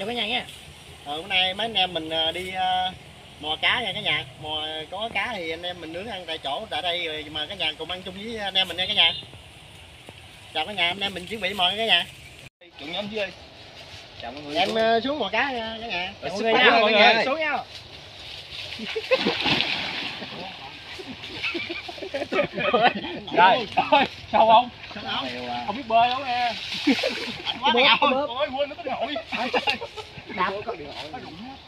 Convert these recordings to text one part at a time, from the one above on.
Chào cả nhà nha. Bữa nay mấy anh em mình đi mò cá nha cả nhà. Có cá thì anh em mình nướng ăn tại chỗ tại đây rồi mà cả nhà cùng ăn chung với anh em mình nha cả nhà. Chào cả nhà, anh em mình chuẩn bị mò nha cả nhà. Chuẩn nhóm dưới. Chào mọi người. Em xuống mò cá nha cả nhà. Chào mọi người xuống nha. Rồi, thôi, sao không? Không biết bơi đâu nghe. Ôi quên nó có điện thoại. Đạp có điện thoại.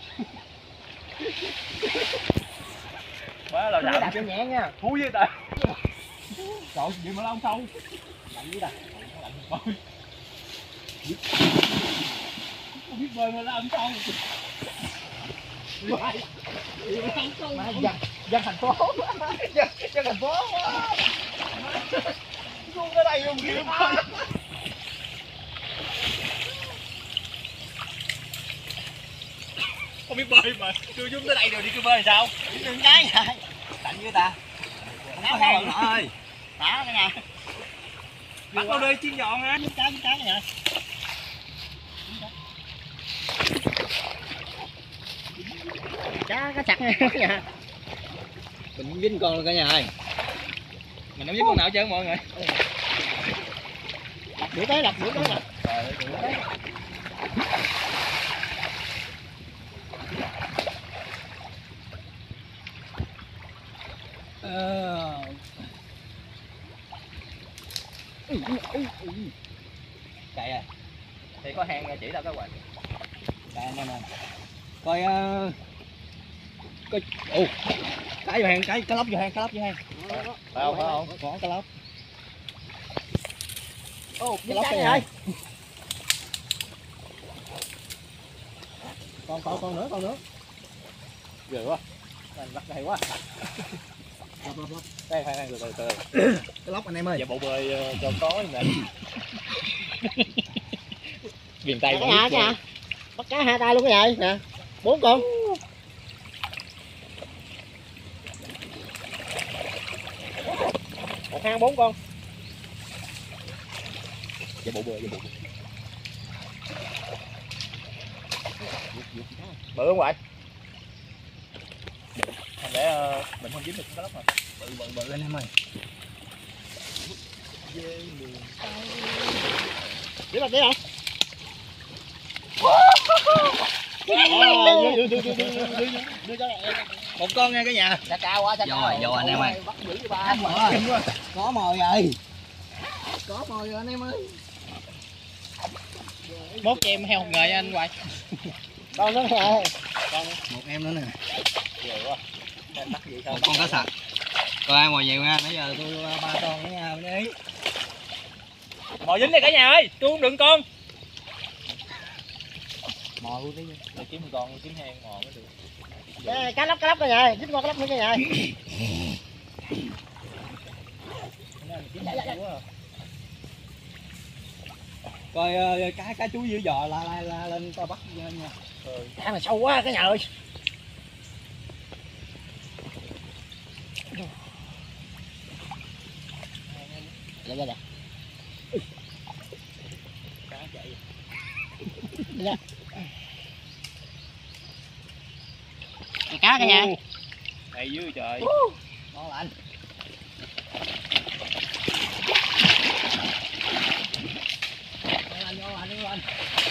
Quá là Đạp cho nhẹ nha. thú với ta. Trời gì mà lao sâu. Lạnh với ta. Không biết bơi mà lao sâu. Má dân thành phố. Dân thành phố. Xuống tới đây luôn kìa. Không biết bơi mà chưa xuống tới đây rồi đi cứ bơi sao? Đừng cái vậy. Lạnh với ta. Không có hang ơi. Đá cả nhà. Bắt vào đi chiên giòn ha. Với cá cả nhà. Cá chặt nha cả nhà. Mình dính con luôn cả nhà ơi. Mình không dính con nào chứ mọi người. Đuổi tới đập đuổi tới đập. Chạy à. Thì có hang chỉ tao các bạn. Đây anh em ơi. Coi coi cá vô hang, cá lóc vô hang, cá lóc vô hang. Phải không? Có cá lóc. Cá lóc đây ơi. Con nữa. Ghê quá. Anh bắt hay quá. Lóc. Đây từ. Cá lóc anh em ơi. Dạ bộ bơi cho có nè. Miền Tây Cá nha. Bắt cá hai tay luôn cái vậy nè. 4 con. Một hang 4 con. Dạ bộ bơi. Bự không vậy? Không lẽ mình không dính được cái lóc mà. Bự lên em ơi. Đi không? Đưa cho em. Một con nha cả nhà. Cha cao quá, cha cao. Vô anh em ơi. Bắt dữ với ba. Có mồi rồi. Có mồi rồi anh em ơi. Mốt cho em heo hồng nghề anh Hoài. Con nữa nè. Một em nữa nè. Ghê quá. Một con cá sặc. Coi ai mồi nhiều nha, nãy giờ tôi 3 con nữa nha, bên ý. Mồi dính đây cả nhà ơi, tôi không đựng con. Mồi luôn đi, để kiếm một con, kiếm hang mồi mới được. Cá lóc cả nhà, dính con cá lóc nữa cả nhà. Coi cá chú dưới giò la lên tao bắt nha. Cá mà sâu quá cả nhà ơi. Dạ. Cá chạy. Dạ. Cá cả nhà. Đầy dữ trời. Ngon lành. Ngon lành.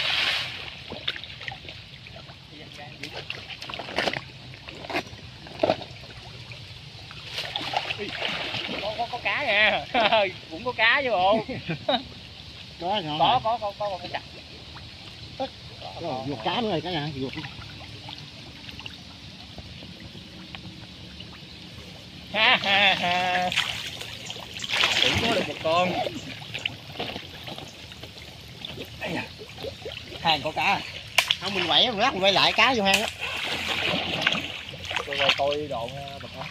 Có cá nha. Cũng có cá chứ bộ. Có ngon. Có cái chặt. Ruột cá nữa rồi cả nhà, ruột. Ha. Cũng có được một con. Hang có cá. Không mình quẩy mình quay lại cá vô hang á. Tôi độ bật không.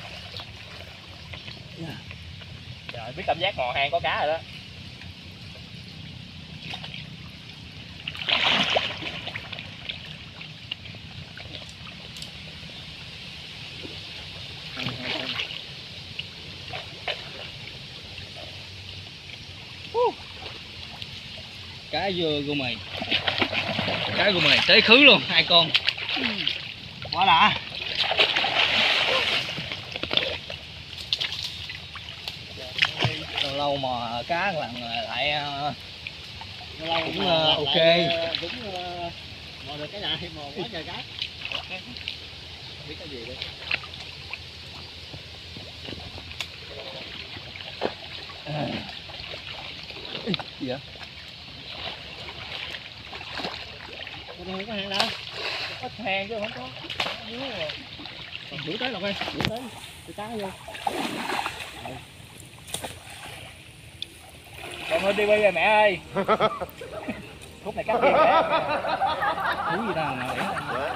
Trời, biết cảm giác mò hang có cá rồi đó. Cá dưa của mày. cái của mày tới khứ luôn, 2 con. Quá đã. Lâu lâu mà cá lần lại Lâu cũng mà ok. lại, cũng mò được cái này, mò quá trời cá. Không biết cái gì đây. Gì vậy? Không có hàng đâu. Có hàng chứ không có. Đuổi tới Lộc ơi, đuổi tới. Tôi cá vô. Con ơi đi bây giờ mẹ ơi. Khúc này cắt kia mẹ. Thú gì đâu mà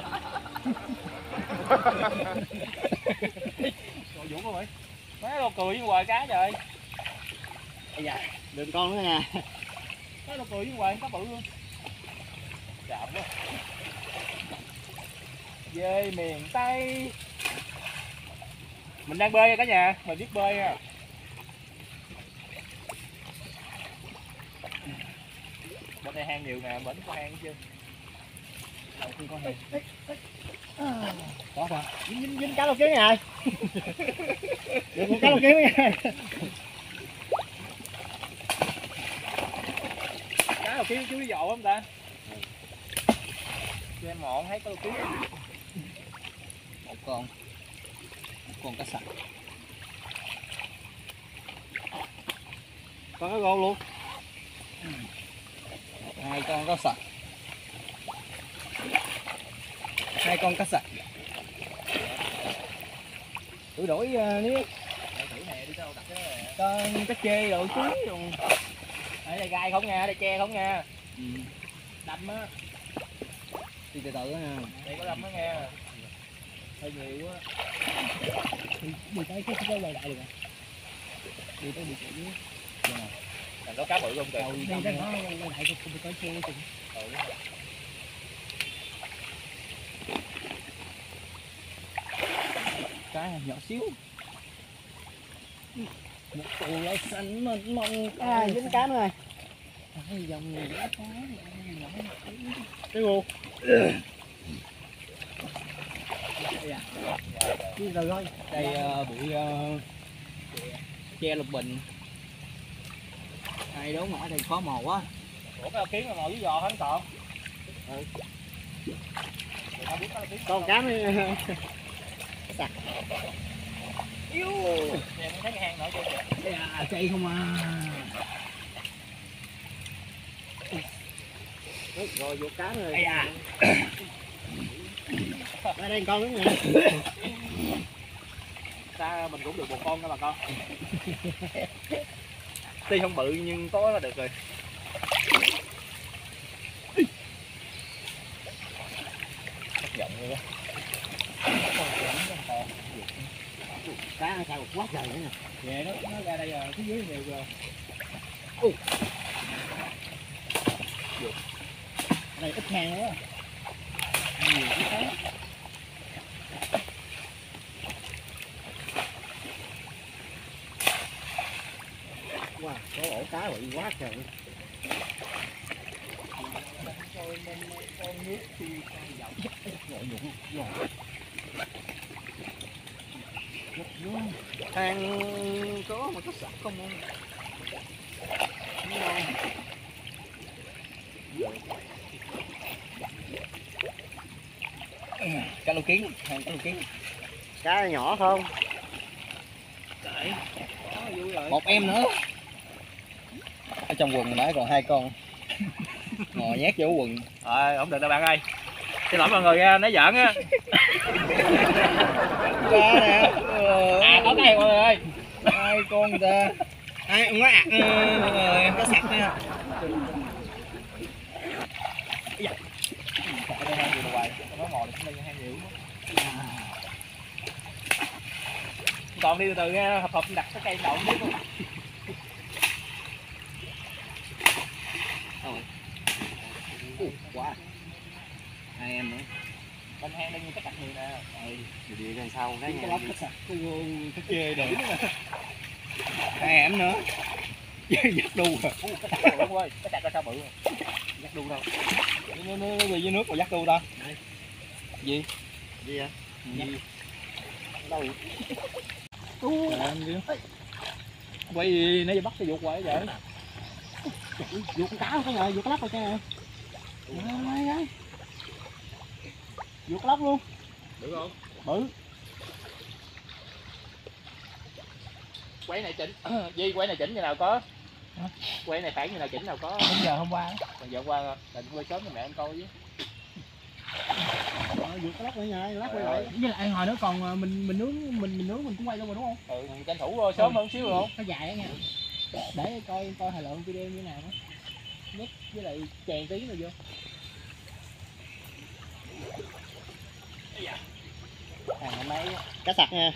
Trời Dũng rồi. Má đâu cười với hoài cá trời. Bây giờ đừng con nữa nha. Má đâu cười với hoài cá bự luôn. Chạm quá. Về miền Tây. Mình đang bơi cả nhà, mình biết bơi nha. Bên đây hang nhiều nè, vẫn có hang chứ. Không có hang. Có hả? Dính cá lô kiến này. Được một cá lô kiến nha. Cá đầu kia chú đi dậu không ta? Cho em mọn thấy có đầu kia. Một con cá sặc. Con cá gô luôn. 2 con cá sặc. 2 con cá sặc. Tôi đổi nếu thử nè đi đâu đặt con cá chê rồi chú rồi. Ở đây gai không nha, đây tre không nha. Đâm á. Đi từ từ á nha. Đây có đâm á nha. Hơi nhiều quá. Đi tới cái quay lại được. Đi tới đi dưới. Là có cá bự không kìa. Đi tới nó quay lại không có che chừng. Cá nhỏ xíu. Một tù lại xanh mình mong cá dính cá nữa rồi. Hai dòng này cá cái gô. Đi rồi thôi. Đây bụi che lục bình. Hai đố ngõ thì khó mò quá. Ủa cái kiến mà mò với giò hả anh Còn? Con cá mới Em thấy cái hang nổi chưa? chạy không à. Rồi vô cá rồi. Ở đây con nữa nè. Ta mình cũng được một con nha bà con. Tuy không bự nhưng có là được rồi. Hấp dẫn luôn á. Cá sao quá trời nữa nè. Về nó ra đây rồi, phía dưới nhiều rồi. Ở đây ít hang nữa. Nhiều cái cá. Wow, có ổ cá bị quá trời. Con nước thì Hang có mà có sặc không không? cá lô kiến, hàng cá lô kiến. Cá nhỏ không? Một em nữa. Ở trong quần nãy còn 2 con. Ngồi nhét vô quần. Rồi, không được đâu bạn ơi. Xin lỗi mọi người nha, nói giỡn á. Cá nè. Có cái mọi người ơi. 2 con người ta. Ai cũng nói mọi người em có sặc nha. Đây hang nhiều hoài, nó mò được cũng lên hang nhiều quá. Còn đi từ từ nha, hợp đặt cái cây đậu biết không? Quá. 2 em nữa. Bên hang đây như cái cặp nhiều nè. Đi đằng sau cái Cái lóc cái sặc, cái chê được. 2 em nữa. Giật đu rồi. Cái sặc bự ơi, cái sặc ra sao bự rồi. Dắt đu đâu? Nó về dưới nước mà dắt đu ta? Gì? Gì vậy? Gì? Đâu? Quay đi, nãy giờ bắt cái vuột hoài vậy. Vuột con cá không ngờ, vuột lóc rồi cái này. Vuột lóc luôn. Được không? Bự. Quay này chỉnh. Gì quay này chỉnh như nào có? Quay này phản như nào chỉnh nào có? Đến giờ hôm qua. Còn giờ hôm qua định quay sớm cho mẹ em coi chứ. Vuột lóc rồi nha, lóc quay lại. Với lại hồi nữa còn mình nướng mình cũng quay luôn rồi đúng không? Ừ, mình tranh thủ sớm hơn xíu rồi không? Nó dài á nha. Để coi thời lượng video như thế nào đó. Nhét với lại chèn tí rồi vô. Hàng mấy cá sặc nha.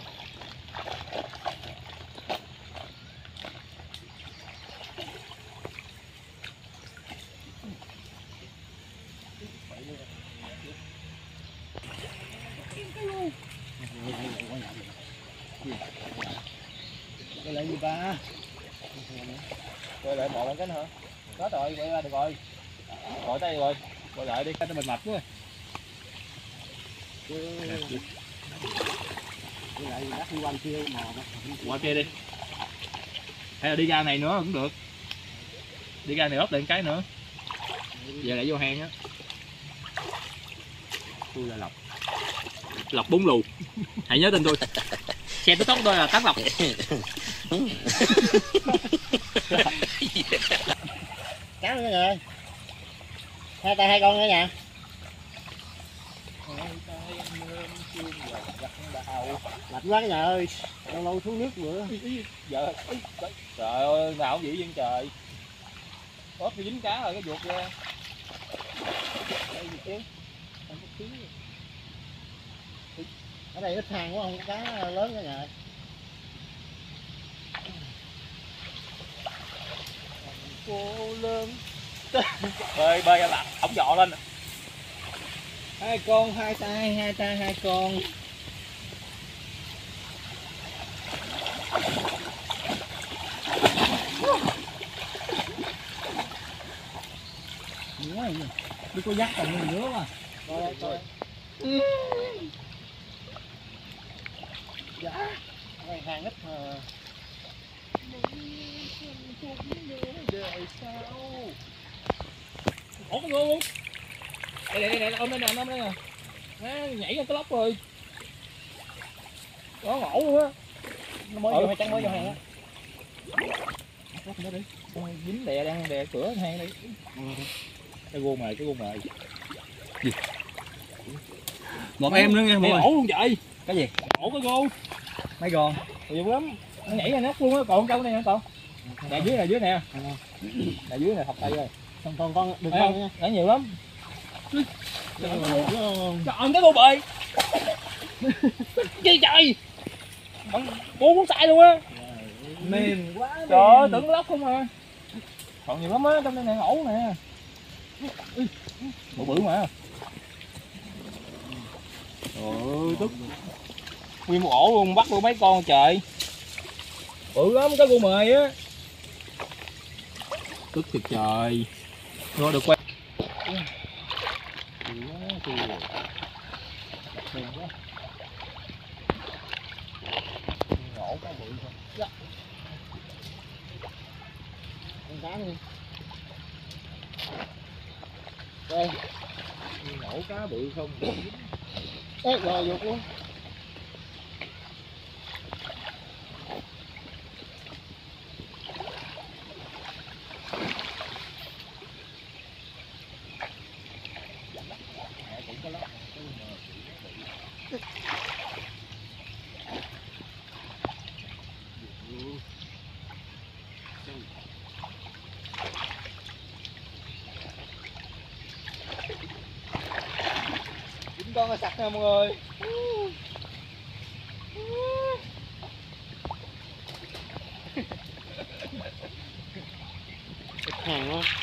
Đây là gì ba? Quay lại bộ lên cái nữa. Có rồi, quay ra được rồi. Gọi tay rồi. Quay lại đi, cho mình mập quá. Với lại đắt đi quanh kia mò Qua kia đi. Hay là đi ra này nữa cũng được. Đi ra này ốp lên cái nữa. Giờ lại vô hang á. Tôi là Lộc. Lộc bún lù. Hãy nhớ tên tôi. Xem TikTok tôi là Tán Lộc. cá nữa rồi. Hai tay hai con nữa nha. Lạnh quá cái nhà ơi. Lâu lâu xuống nước nữa. Giờ trời ơi nào cũng vậy dân trời. Ốp thì dính cá rồi cái vuột ra. Đây gì chứ? Ở đây ít hang quá không có cá lớn cả nhà. Cô lớn. Bơi bơi là ổng dọ lên. Hai con, hai tay hai con. Nữa rồi nhỉ. Đi có dắt còn nhiều nữa mà. Coi. Dạ. Đây hang ít mà. Ủa con luôn. Đây ôm đây nè, ôm đây nè. Nhảy ra cái lóc rồi. Đó ngổ luôn á. Nó mới vô trắng mới vô hang á. Lóc nó đi. Con dính đè đang đè cửa hang đi. Cái guông này, Gì? Một em nữa nha, mày ổ luôn vậy. Cái gì? Ổ cái gô. Mấy con. Nhiều lắm. Nó nhảy ra nóc luôn á, còn câu này nè con. Nè dưới nè. Nè dưới nè thọc tay rồi. Con đừng con nha. Nãy nhiều lắm. Trời ơi cái cô bơi. Gì trời. Cô muốn sai luôn á. Mềm quá. Trời ơi tưởng lóc không à. Còn nhiều lắm á, trong đây nè ổ nè. Bự bự mà. Trời ơi tức. Nguyên một ổ luôn, bắt luôn mấy con trời. Bự lắm cái cô mời á. Tức thiệt trời. Rồi được quay. Ngộ cá bự không? Con cá đi. Đây. Ngộ cá bự không? Ê, rồi vuột luôn. Dính con sặc nè mọi người. Hàng quá.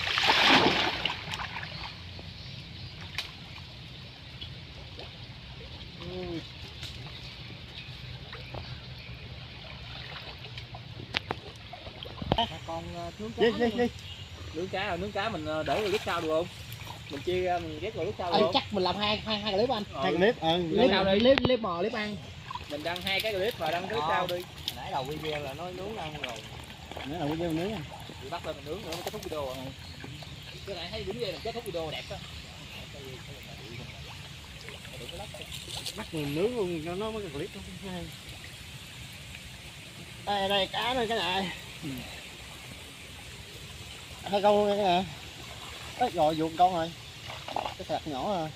Con thiếu Đi. Nướng cá mình để vào lúc sau được không? Mình chia ra mình ghép vào lúc sau được không? Chắc mình làm hai clip anh. Hai clip Clip mò clip ăn. Mình đăng 2 cái clip và đăng clip sau đi. Nãy đầu video là nói nướng ăn rồi. Nãy đầu video nướng. Thì bắt lên mình nướng nữa mới kết thúc video. Cái này thấy đúng vậy là kết thúc video đẹp đó. Bắt mình nướng luôn cho nó mới cái clip nó hay. Đây cá này cái này. Hai câu luôn cái nè. Đấy rồi vuột con rồi. Cái sạc nhỏ à.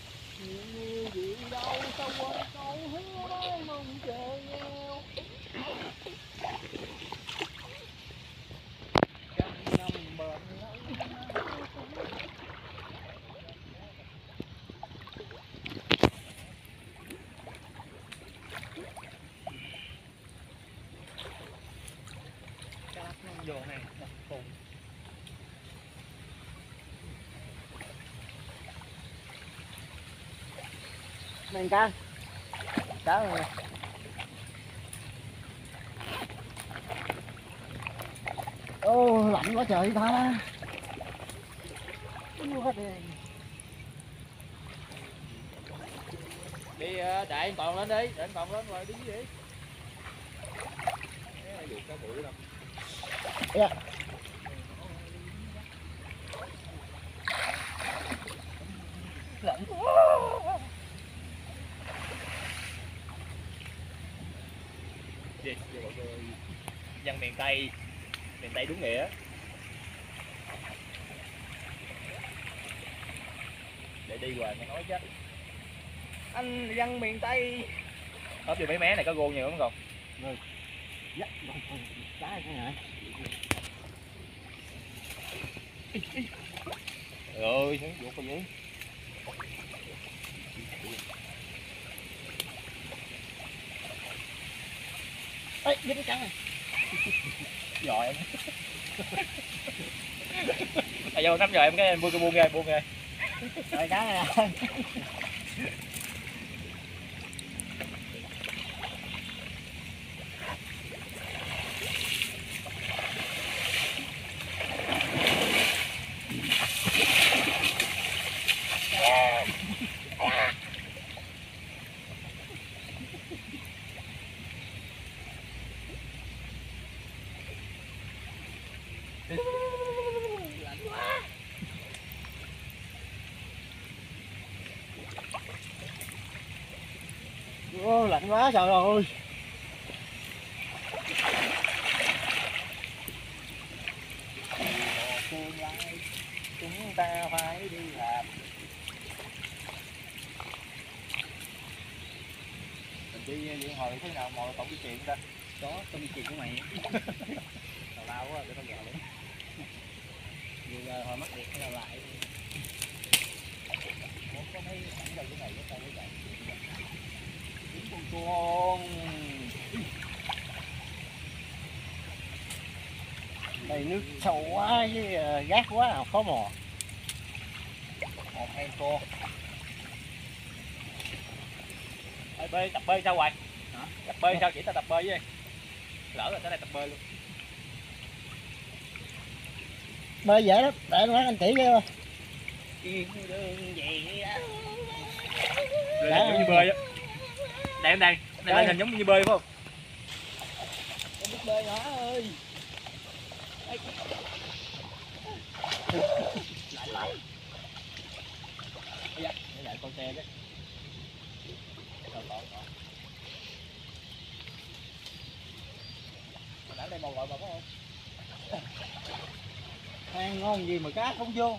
Vô này, cùng. Này cá này. Ô lạnh quá trời ta. Đi để anh Toàn lên đi, để anh Toàn lên rồi đi gì đi. Được cá bự đâu. Yeah. Lạnh. Đi, dân miền Tây đúng nghĩa. Để đi hoài mới nói chứ. Anh dân miền Tây. Ốp vô mấy mé này có gôn nhiều lắm còn. Rồi. Dạ, cá này cái này. Rồi, xuống vuột vào dưới. Ê, dính cái cá này. Rồi em. Vô nắm rồi em cái em buông ra. Rồi cá này nè. Ô, lạnh quá trời ơi. Tương lai chúng ta phải đi làm. Mình đi điện hồi thế nào mà tổng đi chuyện ta? Có tao đi chuyện của mày. Tào lao quá để tao gào luôn. Vừa rồi hồi mắc điện cái nào lại. Có mấy ảnh đầu cái này cái tao mới chạy. Con Đây nước sâu quá với gác quá khó mò. một em cô. Bơi tập bơi sao hoài? Hả? Tập bơi sao chỉ tao tập bơi với. Lỡ rồi tới đây tập bơi luôn. Bơi dễ lắm, để nó anh chỉ cho. Lên giống như bơi á. Đây em đây lên hình giống như bơi phải không? Em biết bơi nhỏ ơi. Lại. Để lại con xe đấy. Còn. Ở đây màu gọi mà có không? Ăn ngon gì mà cá không vô.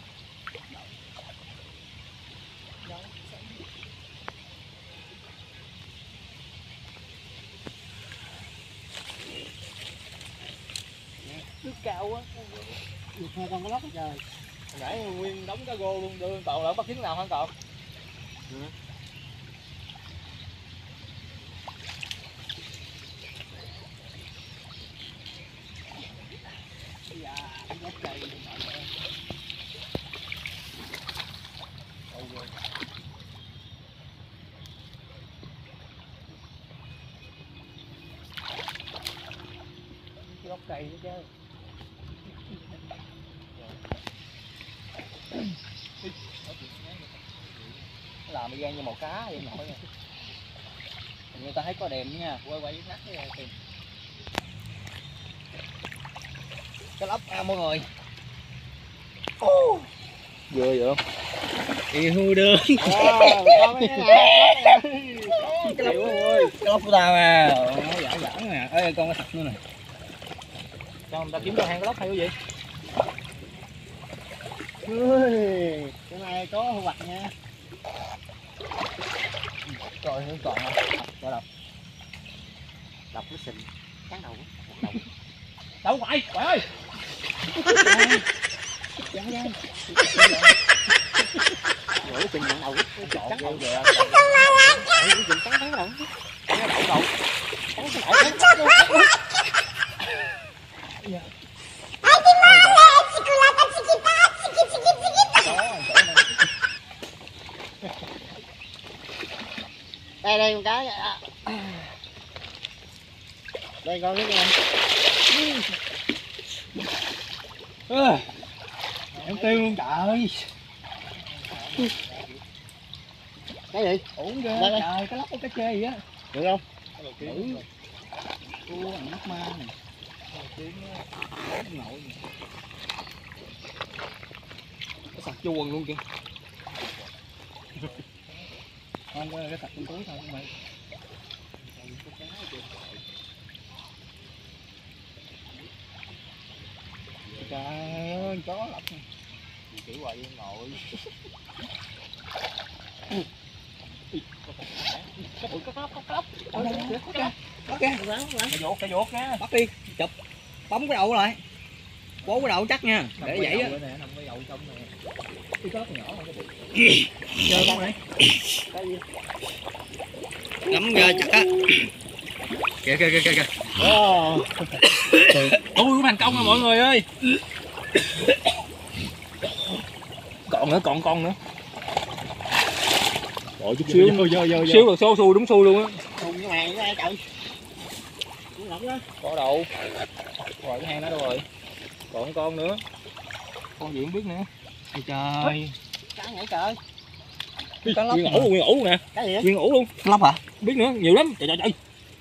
Nước cao quá. Được hai con có lóc hết trời. Nãy nguyên đóng cá gô luôn, đưa toàn lỡ bắt trứng nào hả còn? Gốc cây nữa chứ. làm y gan như màu cá vậy nổi nè. Người ta thấy có đèn nha, quay quay nát cái tìm. Cái lóc mọi người. Vừa vậy không? Yêu đương. Cái lóc của tao à, nó giỡn giỡn nè. Ê con có thật nữa nè. Cho người ta kiếm ra hang cái lóc hay cái gì? Cái này có thu hoạch nha. Rồi nó còn cho đọc. Đọc nó xình cán đầu. Đâu phải, trời ơi. Dán dán. Rồi xình cán đầu. Cán đầu kìa. Xình cán đầu. Cán đầu. Cán đầu. Đây đây con cá. Đây con cái này. Em tiêu luôn trời. Cái gì? Ổn ghê Đây, đây. trời, cái lóc cái chê gì á. Được không? Ừ. Cua bằng mắt ma này. Nội. Cái sặc chuồng luôn kìa. Không có cái sặc trong túi thôi mày. Trời ơi, chó lọc nè. Chỉ hoài đi ngồi. Cái vuốt nha. Bắt đi, chụp. Bấm cái đầu lại. Bố cái đầu chắc nha. Để vậy á. Nằm cái đầu trong này. Cái lóc nhỏ không có bị. Chơi con này. Ngắm ra chắc á. Kìa kìa kìa kìa. Ui thành công rồi mọi người ơi. Còn nữa, còn con nữa. Rồi chút xíu xíu là xô xui đúng xui luôn á. Cùng cái mày với ai trời. Có đâu. Rồi cái hang đó đâu rồi. Còn con nữa. Con gì không biết nữa. Ôi trời. Cá nhảy trời. Cá lóc. Nguyên ổ nè. Cái gì? Nguyên ổ luôn. Lóc hả? Không biết nữa, nhiều lắm. Trời trời trời.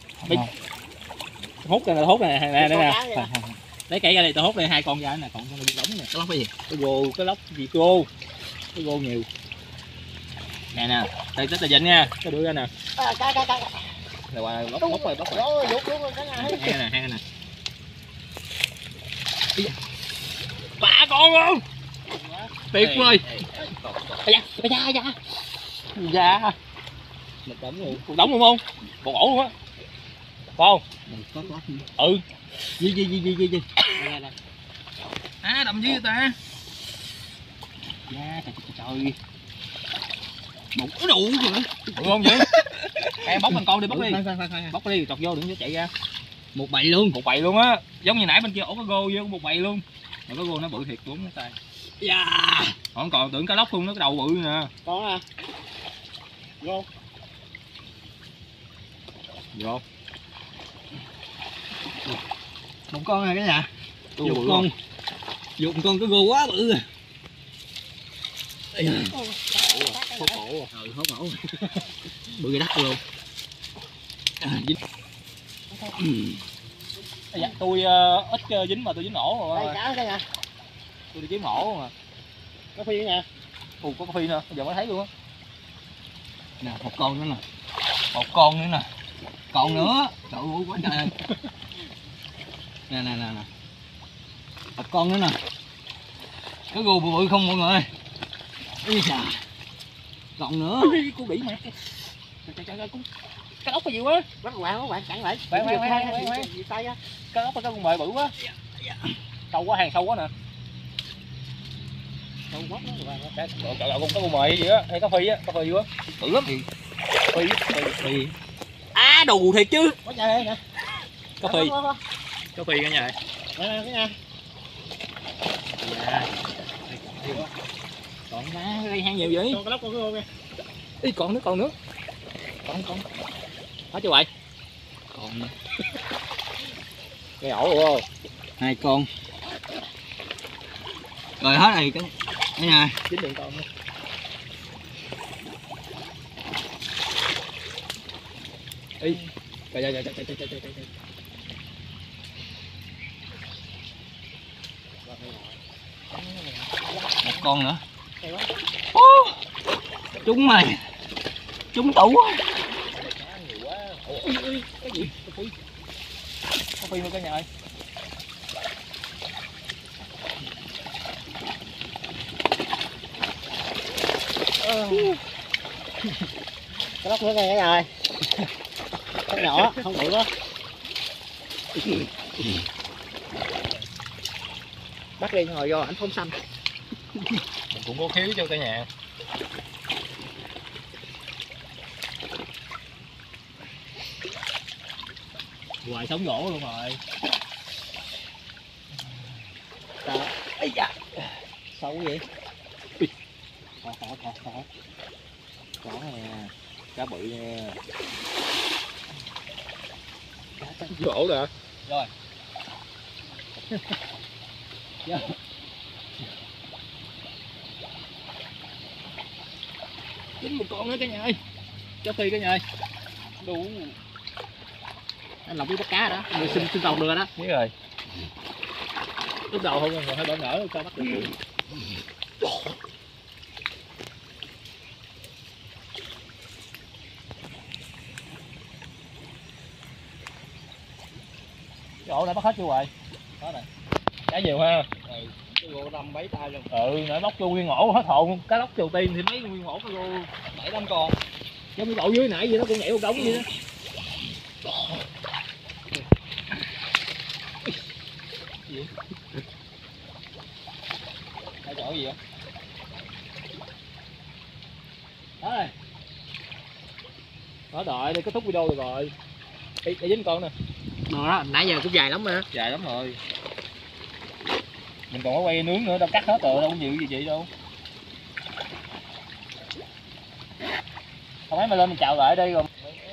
Hút này là hút này nè nè. Lấy cây ra đây tao hút đây 2 con ra nè, còn con này đóng nè. Cái lóc cái gì? Cái lóc gì cô? Cái gô nhiều. Nè nè, đây tới tao dịnh nha, cái đưa ra nè. Cái. Rồi qua bóc rồi. Rồi, vuốt luôn rồi cái này. Hang nè. 3 con luôn. Tuyệt vời. Dạ. Dạ. Một đống luôn không? Một ổ luôn á. Con. Ừ. Gì. Đầm dưới ta. Dạ trời. Một cái đủ rồi. Được không vậy? Em bóc thành con đi, bóc đi. Bóc đi, chọt vô đừng có chạy ra. Một bầy luôn á. Giống như nãy bên kia ổ có gô vô một bầy luôn. Mà cái gô nó bự thiệt đúng cái tay. Dạ. Còn tưởng cá lóc luôn, nó cái đầu bự nè. Con à. Vô. Vô. Một con này cái nhà. Dục con cái gô quá bự. Hốt ổ. Hốt ổ. Bự đắt luôn. Dạ, tôi ít dính mà tôi dính ổ rồi. Đây cá cái nhà. Tôi đi kiếm ổ mà. Có phi nha. Có phi nữa, giờ mới thấy luôn á. Nè, một con nữa nè. Còn nữa. Trời ơi quá trời. Nè. Một con nữa nè. Cái gù bự không mọi người. Ý chà. Còn nữa. Cô bị mẹ. Trời, cái ốc có gì quá. Bắt quạng chặn lại. Quạng. Gì tay á. Cái ốc có con bè bự quá. Sâu quá, hàng sâu quá nè. Sâu quá nó rồi. Trời con có con mè gì á, hay cá phi á, quá. Bự lắm. Phi. Á đù thiệt chứ. Có trời nè. Cá phi cả nhà. Cái nhà. Dạ. Còn má đây hang nhiều vậy. Con cái lóc con cái ô kìa. Ý còn nữa. Con. Hết chưa vậy? Còn nữa. Cái ổ luôn không? 2 con. Rồi hết rồi cái nhà. Chín điện con nữa. Ý. Trời. Một con nữa. Trúng mày. Trúng tủ. Cái gì? Có phi luôn cả nhà ơi. Cái lóc nữa cả nhà ơi. Cái nhỏ không bự quá. Bắt đi hồi vô ảnh phóng xanh. Mình cũng có khiếu cho cả nhà. Hoài sống gỗ luôn rồi. Ây da. Sâu vậy? Thọ. Có nè. Cá bự nha. Gỗ rồi. Rồi. Dính một con nữa cả nhà ơi. Cho phi cả nhà ơi. Đủ. Anh Lộc biết bắt cá đó, người xin tàu được đó. Biết rồi. Lúc đầu không còn hơi bỡ ngỡ cho bắt được. Cái ổ đã bắt hết chưa rồi? Có này. Cá nhiều ha. Cái gỗ 5-7 tay luôn. Nãy móc vô nguyên ổ hết hồn. Cá lóc Triều Tiên thì mấy nguyên ổ có vô 7-8 con. giống như ổ dưới nãy vậy, nó cũng nhảy một đống vậy đó. Cái chỗ gì vậy? Đó đợi đi, kết thúc video được rồi. Đi dính con nè. Đó, nãy giờ cũng dài lắm mà. Dài lắm rồi. Mình còn có quay nướng nữa, đâu cắt hết rồi, đâu có nhiều gì vậy đâu. Không mấy mà lên mình chào lại đây rồi.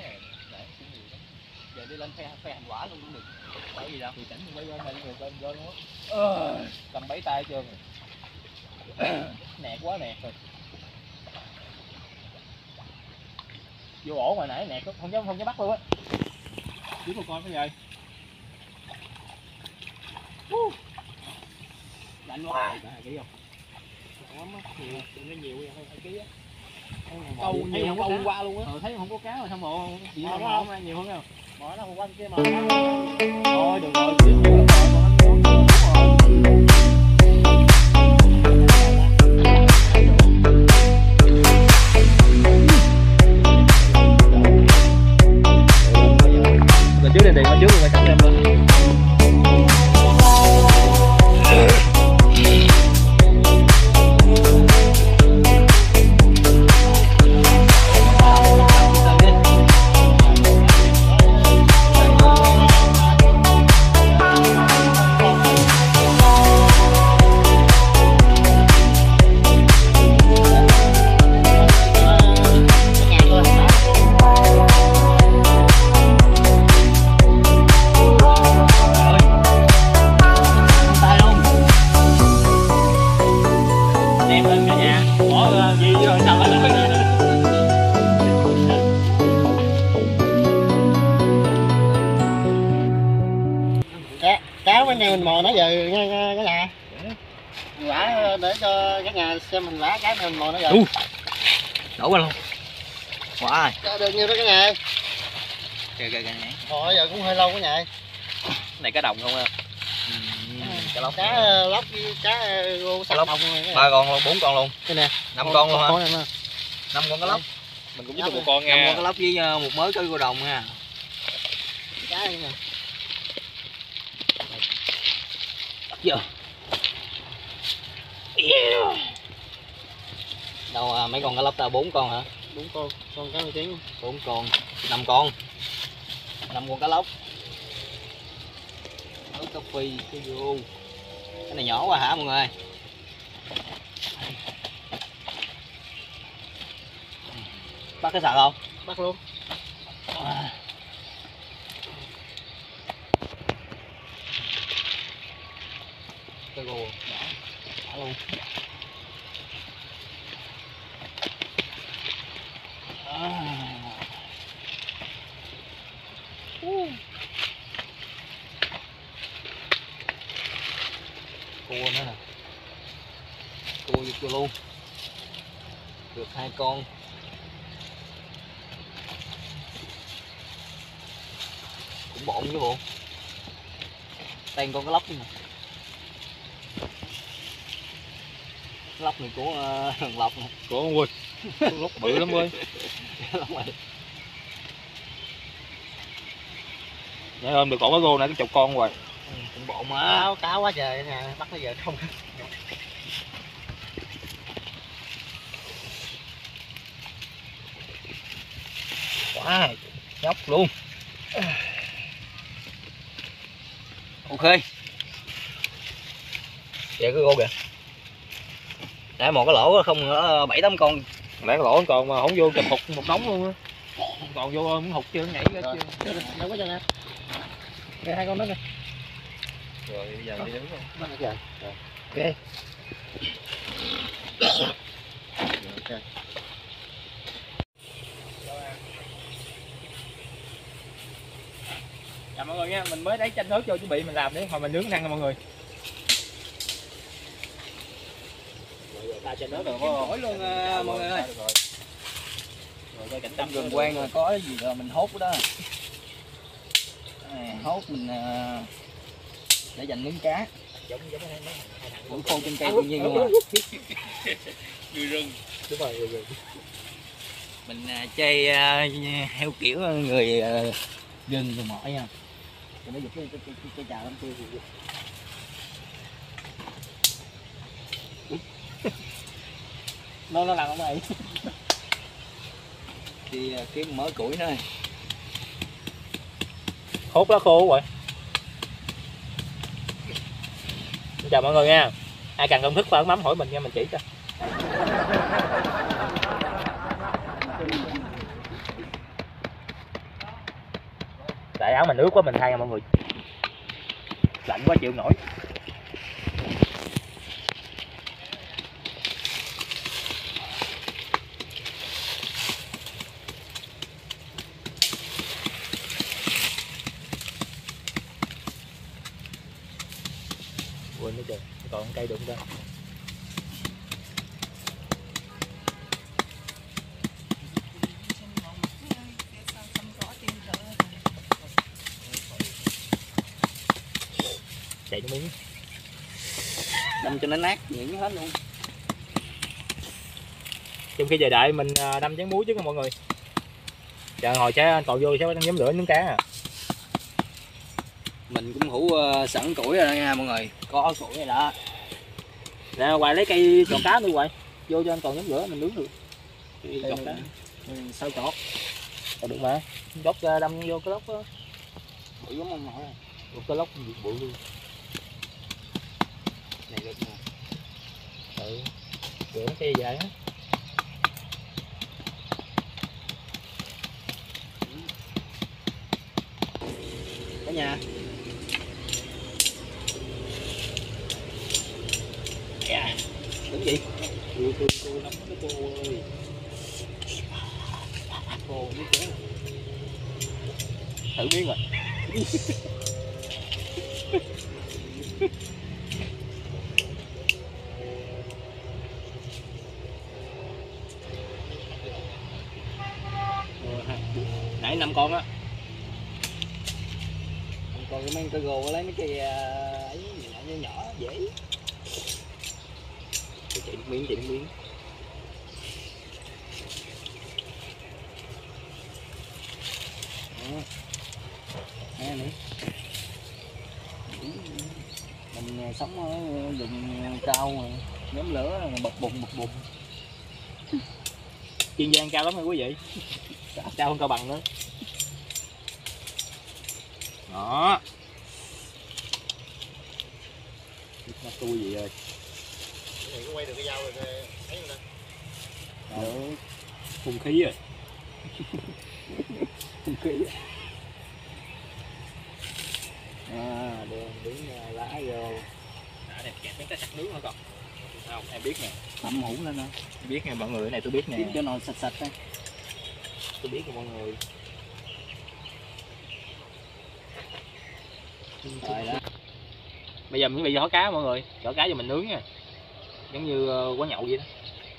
Giờ đi lên phe hành quả luôn cũng được. Bởi gì đâu? Thì cảnh quay lên này người lên vô luôn á. Cầm 7 tay chưa rồi. Nẹt quá nẹt rồi. Vô ổ ngoài nãy nẹt không dám bắt luôn á. Chỉ một con cái gì? Lạnh quá. Hai ký không? Lắm á, nó nhiều vậy hơn 2 kg á. Câu nhiều không quá hôm qua luôn á. thấy không có cá mà sao bộ chỉ Ờ, không ăn nhiều hơn không? Mỏ nó quanh kia mà. Thôi được rồi, chịu nhiều còn anh muốn rồi. Rồi trước đi qua trước rồi cắt em lên. Cá với anh mình mò nãy giờ nha cả nhà. Quả để cho cả nhà xem mình quả cá mình mò nãy giờ. Đổ qua luôn. Quả Cá được nhiêu đó cả nhà. kìa nhảy. Hồi giờ cũng hơi lâu cả nhà. Này cá đồng không à? Cá lóc. Cá lóc với cá rô sạch đồng này. 3 con luôn, 4 con luôn. Đây nè. 5 con luôn hả? 5 con cá lóc. Mình cũng biết được một con 5 nha. con cá lóc với một mớ cá rô đồng nha. Cá này nè. Chưa. Đâu à, mấy con cá lóc ta 4 con hả? 4 con cá mè trứng. 4 con, 5 con. 5 con cá lóc. Ớt cà phê, cái vô. Cái này nhỏ quá hả mọi người? Bắt cái sạc không? Bắt luôn. Cái gồ nhỏ luôn. rồi luôn. Được 2 con. Cũng bộn chứ bộ. Tên con cá lóc mà. Lóc này của thằng Lộc nè. Của con Quỳnh. Lóc bự lắm ơi. Lóc này. Nãy hôm được cổ cá rô nãy cái chục con rồi. Cũng bộn mà. Cá quá trời nè, bắt bây giờ không. Quá nhóc luôn. Ok. Vậy cái gô kìa. Nãy một cái lỗ không 7-8 con. Nãy cái lỗ còn mà không vô chụp hụt một đống luôn á. Còn vô muốn hụt chưa nhảy ra chưa. Đâu có cho nè. Đây 2 con đó nè. Rồi bây giờ đi đứng rồi. Bắt rồi. Ok. Ok. Chào mọi người nha, mình mới lấy chanh nước vô chuẩn bị mình làm để hồi mình nướng ăn nha mọi người. Ta trên đó được không? Hỏi luôn mọi người ơi. Rồi cảnh Trong rừng quen rồi có cái gì rồi mình hốt đó. Hốt mình để dành nướng cá. Cũng khô trên cây tự nhiên luôn à. Người rừng. Đúng rồi, người rừng. Mình chơi theo kiểu người rừng rồi mỏi nha. Cho nó giật cái chào lắm tiêu thì Nó làm không mày. đi kiếm mớ củi thôi. Hốt lá khô rồi. Chào mọi người nha. Ai cần công thức pha nước mắm hỏi mình nha, mình chỉ cho. Tại áo mình ướt quá mình thay nha mọi người. Lạnh quá chịu nổi. Quên nữa trời, còn cây đụng ra. Chạy nó miếng. Đâm cho nó nát nhuyễn hết luôn. Trong khi chờ đợi mình đâm chén muối chứ mọi người. Chờ hồi sẽ còn vô sẽ nhóm lửa nướng cá à. Mình cũng hủ sẵn củi rồi đó nha mọi người. Có củi rồi đó. Nè Hoài lấy cây tròn cá luôn Hoài. Vô cho anh còn nhóm lửa mình nướng được. Cây tròn cá. Sao chọt. Được mà. Chốt đâm vô cái lốc á. Bự giống ông nội. Một cái lốc bự luôn. Này được nè. Ừ. Được nó cây dài á. Cả nhà. Yeah. Đúng gì? Cô nắm cái cô ơi. Cô biết kéo. Thử miếng rồi. Nãy 5 con á. Còn cái mang cây gồ lấy mấy cây ấy nhỏ nhỏ dễ. Chạy nước miếng, chạy nước miếng. Nè nè. Mình sống ở vùng cao mà nhóm lửa bập bùng. Kiên Giang cao lắm nha quý vị. Cao hơn Cao Bằng nữa. Đó. Nó tôi gì rồi. Cái này có quay được cái dao rồi thấy không ta? Được. Phun khí rồi. Phun khí. Đường đứng lá vô. Này kẹp mấy cái sạch nướng nữa còn. Không, em biết nè. Tẩm hũ lên nè. Em biết nè mọi người, cái này tôi biết nè. Kiếm cho nồi sạch đây. Tôi biết nè mọi người. Rồi đó. Bây giờ mình chuẩn bị giỏ cá mọi người, giỏ cá cho mình nướng nha. giống như quán nhậu vậy đó.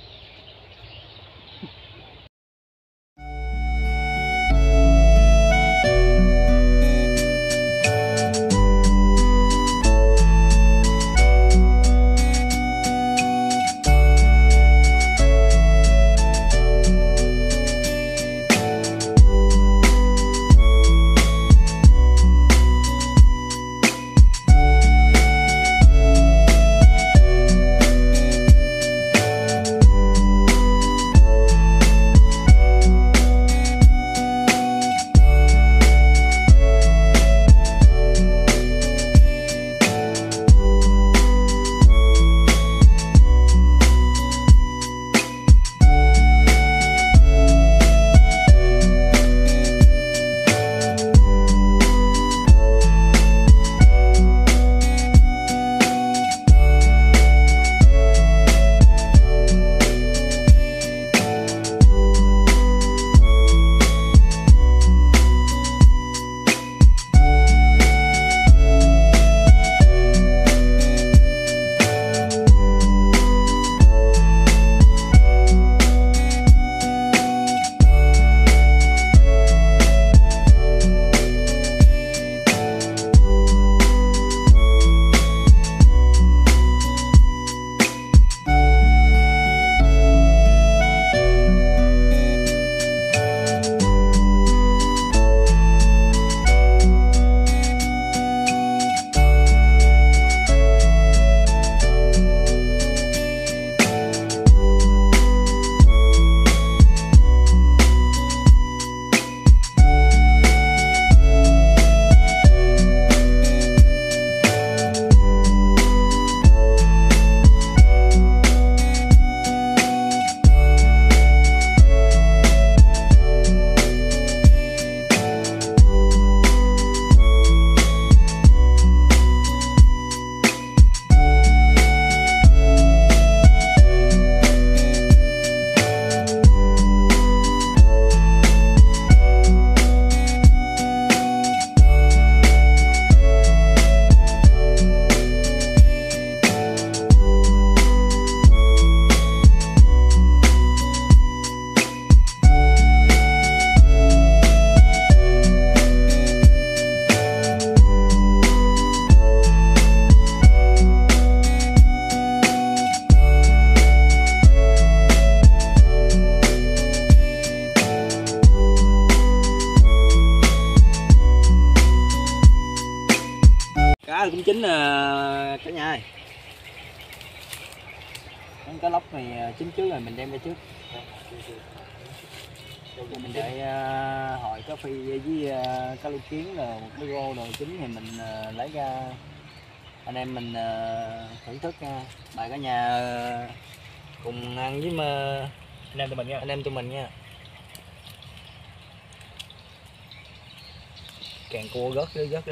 Cá cũng chín cả nhà ơi. Cá lóc này chín trước rồi mình đem ra trước. Mình để hỏi cá phi với cá lô kiến rồi một cái rô rồi chín thì mình lấy ra anh em mình thưởng thức nha. Mời cả nhà cùng ăn với anh em tụi mình nha. Anh em tụi mình nha. Càng cua gớt đó.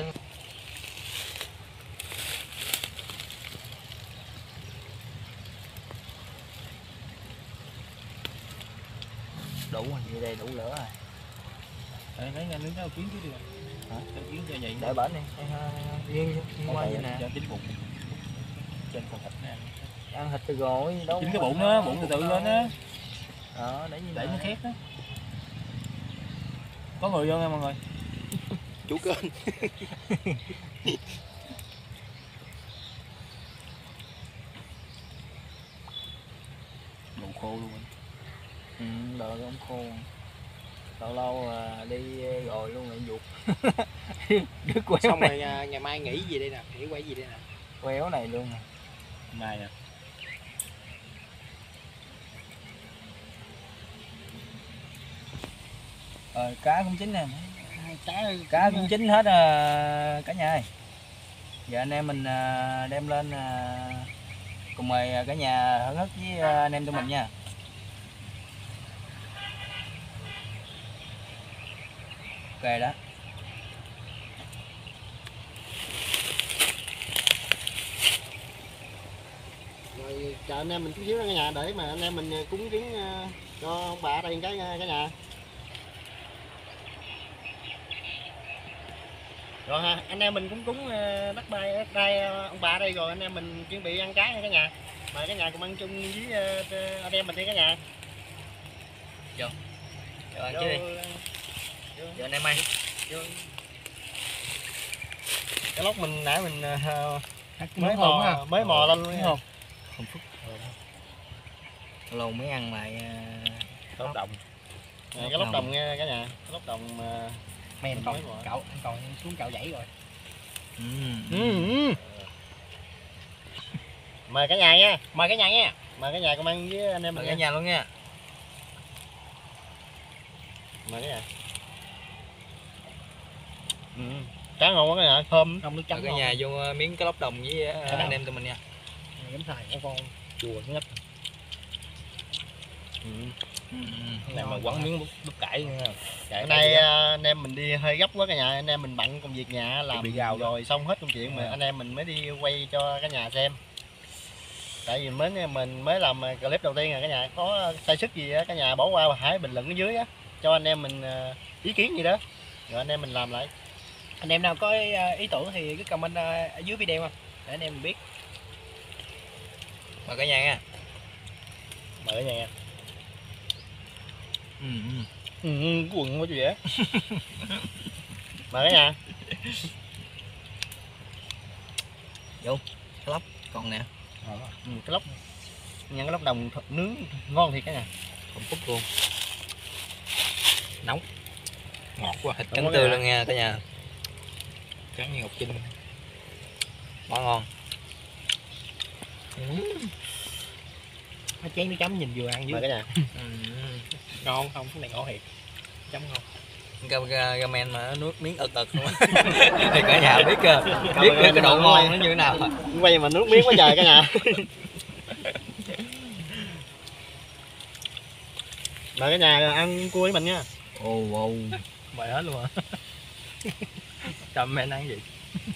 Đủ rồi, như đây đủ lửa rồi. Lấy ra nướng cái kiến chứ đi. Hả? Cái kiến cho vậy. Đợi bển đi. Riêng qua vậy nè. Cho chín bụng. Trên phần thịt nè. Ăn thịt rồi, đâu. Chín cái bụng đó, bụng từ từ lên á. Để nó khét á. Có người vô nha mọi người. Chủ kênh. Đồ khô luôn. Đồ ống khô. Lâu lâu đi rồi luôn lại dục. Đứa quéo xong này. rồi ngày mai nghỉ gì đây nè, nghỉ quay gì đây nè. Quéo này luôn nè. Mai nè. Cá cũng chín nè. Cá cũng chín hết cả nhà ơi. Giờ anh em mình đem lên cùng mời cả nhà hưởng thức với anh em tụi mình nha. Ok đó. Rồi chờ anh em mình chút xíu ra cả nhà để mà anh em mình cúng kiến cho ông bà ở đây cái cả nhà. Rồi ha, anh em mình cũng cúng đất đai ông bà ở đây rồi anh em mình chuẩn bị ăn cá nha cả nhà. mời cả nhà cùng ăn chung với anh em mình đi cả nhà. Rồi ăn Vô, chứ đi. vô, Giờ anh em ăn. vô. Cái lúc mình nãy mình mới mò mới mò lên luôn không? Không phức. Lâu mới ăn lại lóc đồng. Cái lóc đồng nha cả nhà, cái lóc đồng Mày anh mới còn mò. cậu anh còn xuống cậu dãy rồi. Mời cả nhà nha, Mời cả nhà nha. mời cả nhà cùng ăn với anh em Mời mình cả nha. nhà luôn nha. Mời cả nhà. Cá ngon quá cả nhà, thơm. Trong nước Mời chấm cả nhà vô miếng cá lóc đồng với anh em tụi mình nha. Gấm xài của con chùa nhất. Này mà quấn miếng bắp cải nha. Hôm nay anh em mình đi hơi gấp quá cả nhà, anh em mình bận công việc nhà làm bị gào rồi xong hết công chuyện mà anh em mình mới đi quay cho cả nhà xem. Tại vì mình mới làm clip đầu tiên rồi cả nhà, có sai sức gì á cả nhà bỏ qua hãy bình luận ở dưới á cho anh em mình ý kiến gì đó rồi anh em mình làm lại. Anh em nào có ý tưởng thì cứ comment ở dưới video không để anh em mình biết. Mời cả nhà nha. Mời cả nhà. Quần quá gì vậy? Mời cả nhà. Vô cá lóc còn nè. Cái lóc nhân cái lóc đồng nướng ngon thiệt cả nhà. Không phức luôn. Nóng. Ngọt quá, thịt Nóng trắng quá tươi cả luôn nha cả nhà. Trắng như ngọc trinh. Quá ngon. Nó chén nước chấm nhìn vừa ăn Mời dưới. cả nhà. Ngon không? Cái này ngon thiệt. Chấm ngon. Ramen mà nó nuốt miếng ực ực luôn á. Thì cả nhà biết biết cái độ ngon nó như thế nào. Quay mà nước miếng quá trời cả nhà. Mời cả nhà ăn cua với mình nha. Ồ. Mời hết luôn hả? Cầm men ăn gì?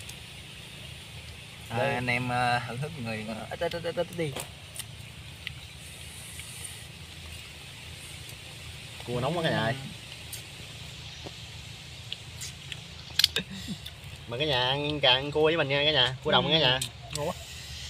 Anh em thưởng thức người ít đi. Cua nóng quá cả nhà ơi. Mời cả nhà ăn càng cua với mình nha cả nhà, cua đồng cả nhà. Ngon quá.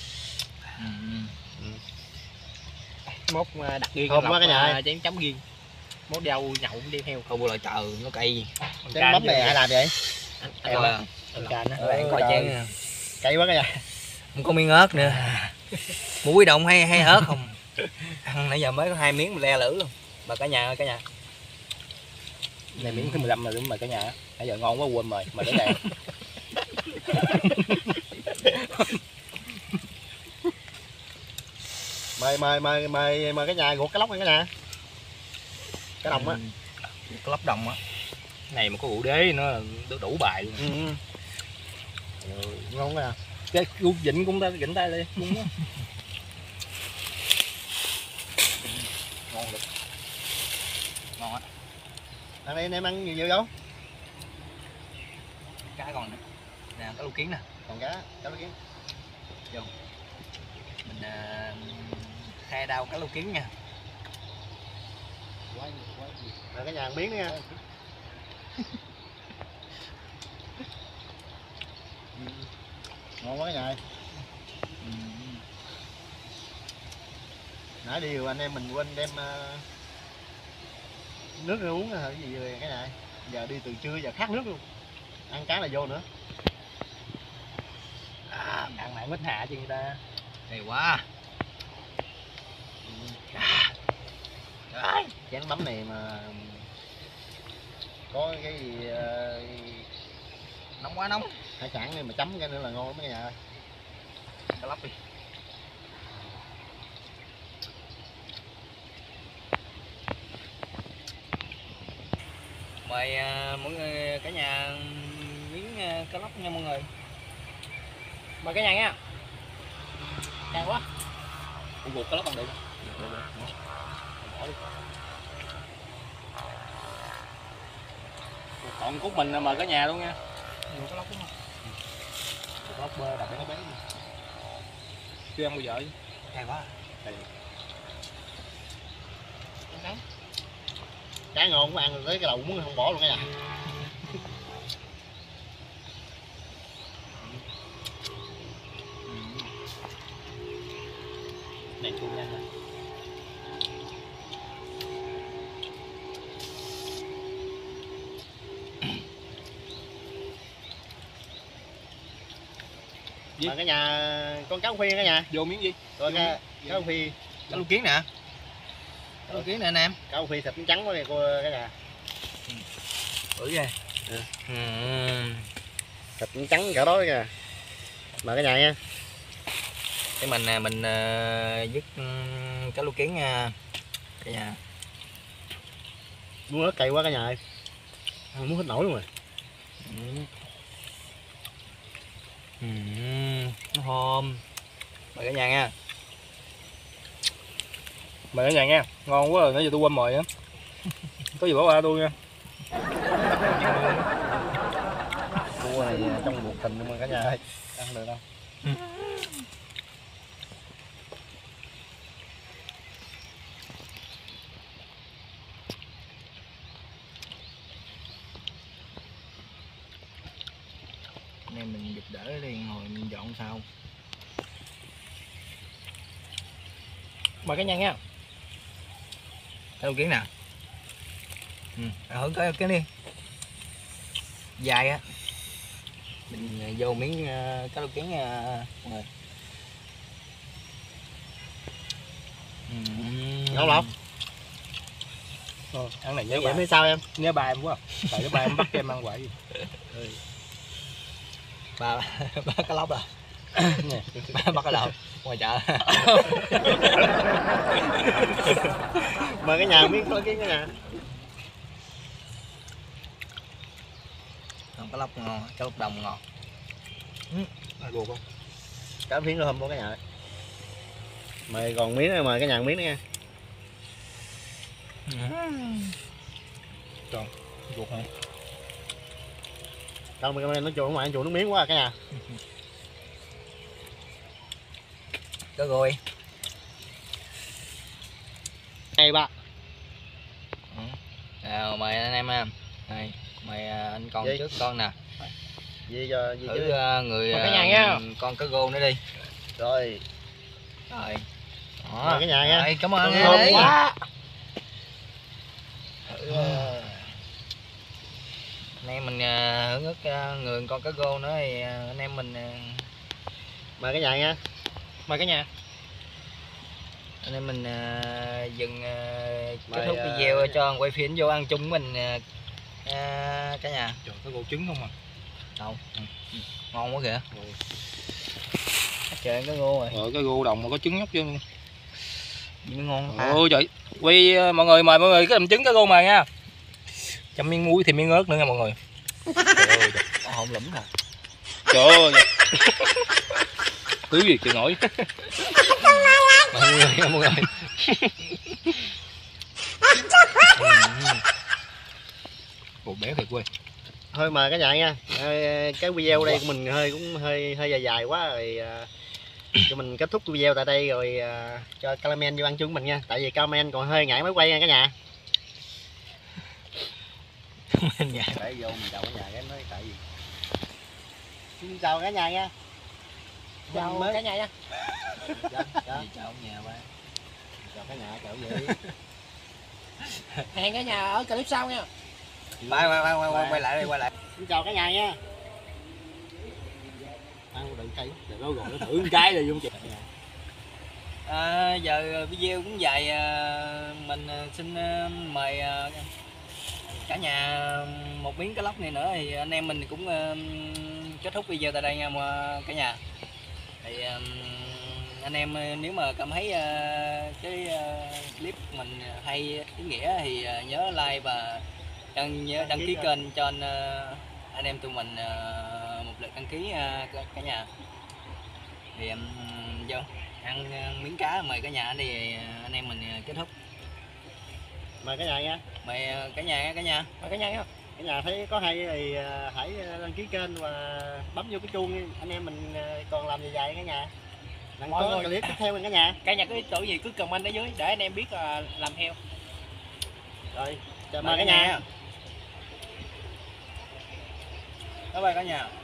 Mốt đặt riêng Thơm quá cả nhà ơi. chén chấm riêng. Mốt dâu nhậu cũng đi theo. Không bao giờ chờ nó cay gì. Chén mắm này ai làm vậy? Em là Canh á. bạn coi chén nè. Cay quá cả nhà. Không có miếng ớt nữa. Muối đồng hay ớt không? Ăn nãy giờ mới có 2 miếng le lử luôn. Mà cả nhà ơi cả nhà. Này miếng thứ 15 rồi mời cả nhà. Nãy giờ ngon quá quên mời cả nhà. mời cả nhà guộc cái lóc nha cả nhà. Cái đồng á. Cái lóc đồng á. Này mà có rượu đế nó đủ bài luôn. Ngon quá à. Cái gu vịnh cũng ta vịnh tay đi. Ngon được. Ngon á. Ăn đây anh em ăn nhiều vô. Cá còn nè. Nè cá lô kiến nè. Còn cá lô kiến. Mình khai đao cá lô kiến nha. Rồi cả nhà ăn miếng nữa nha. Ngon quá cả nhà ơi. Nãy điều anh em mình quên đem nước ra uống hay gì rồi cái này. Giờ đi từ trưa giờ khát nước luôn. Ăn cá là vô nữa. Ăn mặn mít hạ cho người ta. Hay quá. Chén mắm này mà có cái gì Nóng quá nóng. hải sản này mà chấm cái nữa là ngon lắm cả nhà ơi. Cá lóc đi. Mời mọi người cả nhà miếng cá lóc nha mọi người. Mời cả nhà nha. Cay quá. Guộc cá lóc bằng được. Còn cút mình mời cả nhà luôn nha. Guộc cá lóc đúng không? Guộc cá lóc đặt nó bé. Chưa ăn bao giờ. Hay quá. Cá ngon quá ăn tới cái đầu muốn không bỏ luôn cả nhà. Gì? Mà cả nhà con cá phi cả nhà. Vô miếng gì? Rồi cá phi. Cá lô kiến nè. Cá lô kiến nè anh em. Cá phi thịt trắng quá kìa cô cả nhà. Bự ghê. Thịt trắng cả đó kìa. Mà cả nhà nha. Cái mình dứt cá lô kiến nha. Cả nhà. Muốn ớt cay quá cả nhà ơi. Không muốn hết nổi luôn rồi. Nó thơm. Mời cả nhà nha. Mời cả nhà nha. Ngon quá rồi, nãy giờ tôi quên mời á. Có gì bỏ qua tôi nha. Cua này trong ruột thịnh mà cả nhà ơi. Ăn được đâu. Anh em mình giật đỡ liền hồi mình dọn sau. Mời cả nhà nha. Cá lô kiến nè. Hưởng cái đi. Dài á. Mình vô miếng cá lô kiến rồi. Ngon lắm. Ăn này nhớ Vậy bà. mới sao em? Nhớ ba em quá. Tại cái ba em bắt cho em ăn quậy. Ba cá lóc à. Bắt cái đầu ngoài chợ. Mời cả nhà miếng cá kiến cả nhà. Cá lóc ngon, cá lóc đồng ngon. Ruột không? Cá phiến thơm của cả nhà. Mời còn miếng nữa, mời cả nhà miếng nữa nha. Tròn. Ruột hả? Đâu mà nó chuột ngoài chuột nước miếng quá cả nhà. Cá gôi. Hay ba. Mời anh em ha. Đây, mời anh con Gì? trước con nè. Gì Thử chứ? người Mời cả nhà nha. con cá gô nữa đi. Rồi. Rồi. Mời cả nhà nha. Rồi, cảm ơn Thơm anh. quá. Anh em mình hưởng ức người con cá gô nữa thì anh em mình Mời cả nhà nha. mời cả nhà. Anh em mình dừng kết thúc video cho quay phim vô ăn chung với mình cả nhà. Trời, có gỗ trứng không à? Đâu. Ngon quá kìa. Trời cá gô rồi. Cái gô đồng mà có trứng nhóc chứ. Gì mới ngon. Ôi trời. Quay mọi người, mời mọi người cái làm trứng cá gô mời nha. Chấm miếng muối thì miếng ớt nữa nha mọi người. Trời ơi. Hồn lẫm rồi. Trời ơi. Thứ gì chịu nổi. Mọi người. Ồ, béo thiệt quê. Thôi mời cả nhà nha. Cái video đây của mình cũng hơi dài quá rồi. Cho mình kết thúc video tại đây rồi cho Caramel vô ăn chung mình nha. Tại vì Caramel còn hơi ngại máy quay nha cả nhà. Để vô mình chào cả nhà cái nói tại gì. Xin chào cả nhà nha. Chào cả nhà nha. Chào nhà ba. chào cả nhà, chào gì. Hẹn cả nhà ở clip sau nha. Quay lại đi, quay lại. Xin chào cả nhà nha. Ăn đừng cây, đừng có gọi nó thử cái rồi vô chị. Giờ video cũng dài, mình xin mời cả nhà một miếng cá lóc này nữa thì anh em mình cũng kết thúc video tại đây nha cả nhà. Thì anh em nếu mà cảm thấy cái clip mình hay ý nghĩa thì nhớ like và nhớ đăng ký kênh cho anh em tụi mình một lượt đăng ký cả nhà. Thì vô ăn miếng cá, mời cả nhà đi anh em mình kết thúc. Mời cả nhà nha. Mời cả nhà nha, cả nhà. Mời cả nhà nha. Cả nhà thấy có hay thì hãy đăng ký kênh và bấm vô cái chuông, anh em mình còn làm dài cả nhà. Mọi người clip tiếp theo mình cả nhà. Cả nhà có ý tưởng gì cứ comment ở dưới để anh em biết làm theo. Rồi, chào mời cả nhà. Bye bye cả nhà.